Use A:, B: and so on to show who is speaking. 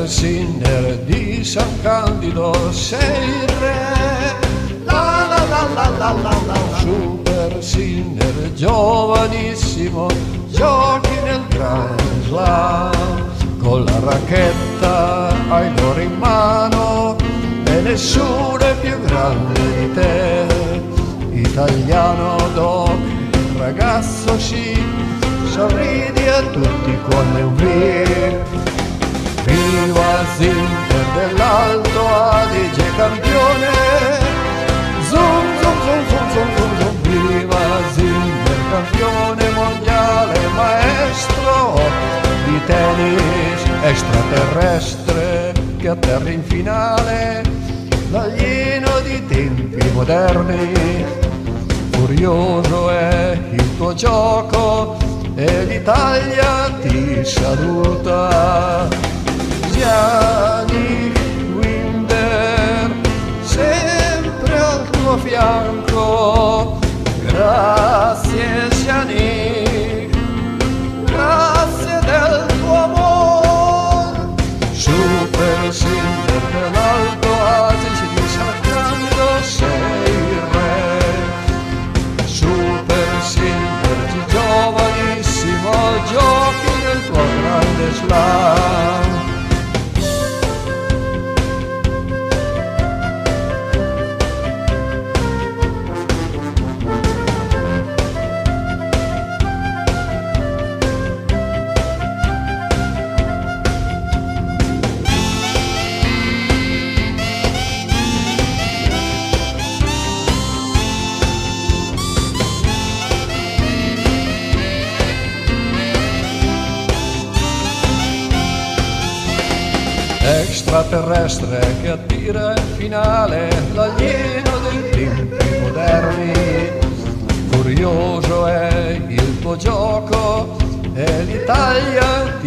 A: Sinner di San Candido sei il re. La la la la la la la. Super Sinner giovanissimo, giochi nel Grand Slam. Con la racchetta hai l'oro in mano e nessuno è più grande di te. Italiano doc, ragazzo chic, sorridi a tutti come un V. Viva Sinner dell'Alto Adige campione, zoom zoom zoom zoom zoom zoom zoom. Viva Sinner campione mondiale, maestro di tennis extraterrestre che atterra in finale, l'alieno di tempi moderni. Furioso è il tuo gioco e l'Italia ti saluta. Gianni Winder, sempre al tuo fianco. Grazie Gianni, grazie del tuo amor. Super Sinner dell'Alto Adige di San Candido sei il re. Super Sinner di giovanissimo, giochi nel tuo grande slam. Extraterrestre che attira in finale, l'alieno dei tempi moderni. Furioso è il tuo gioco e l'Italia